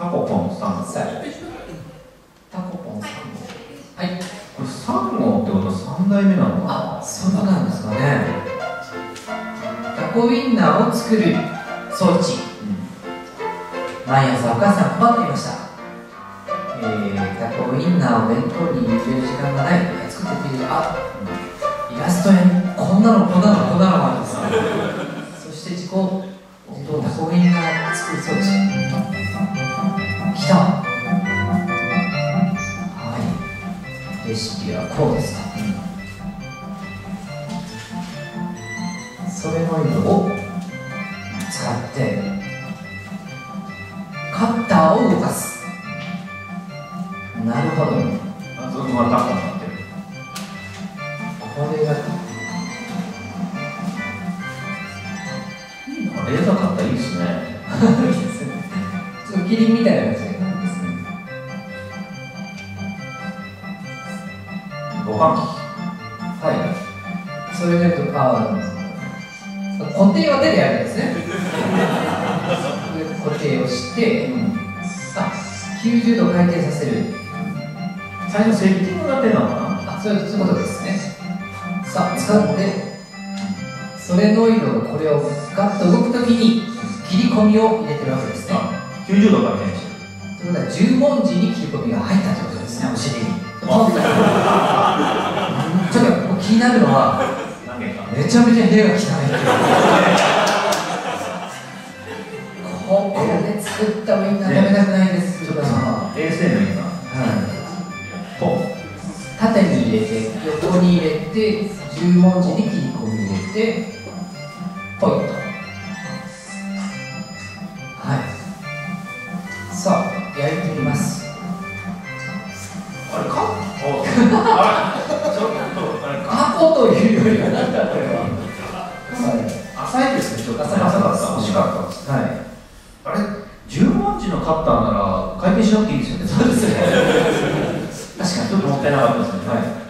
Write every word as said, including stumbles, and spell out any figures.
タコポンさん号。 タコポンさん号。はい。 これさん号ってことはさん代目なのかな。 あ、そうなんですかね。タコウインナーを作る装置。うん、毎朝お母さん困っていました。えー、タコウインナーを弁当に入れる時間がない。作ってくれる。あ、イラストやこんなのこんなのこんなのがあるんですね。そして自己タコウインナー作る装置。きた。はい。レシピはこうですか。うん、それの色を使ってカッターを動かす。なるほど。 あそこがタコになってる。 これがレーザーカッターいいですね。 いいですね。ちょっとキリンみたいな感じですね。 ご飯機。 はい。それでとあ固定は手でやるんですね。固定をして、うん、あ、きゅうじゅうど回転させる。 最初セッティングが手なのかな。 あ、そういうことですね。さあ、使ってソレノイドがこれをガッと動くときに切り込みを入れてるわけですね。 きゅうじゅうど回転してる。 ということは十文字に切り込みが入ったということですね、お尻に。ちょっと気になるのはめちゃめちゃ部屋が汚いっていう。ここで作ったウインナー食べたくないです。 ちょっとさ、衛生面が。 はい。 と縦に入れて、横に入れて、十文字に切り込み入れて、ポイント。はい。さあ、焼いてみます。 あれ、かあれ、ちょっと、あれ、 過去というよりは、なんだこれは。 浅いですね、ちょっと。 浅かった。 惜しかったです。 はい。 あれ、十文字のカッターなら回転しなくていいですよね。 そうですね。 確かにちょっともったいなかったですね。 はい。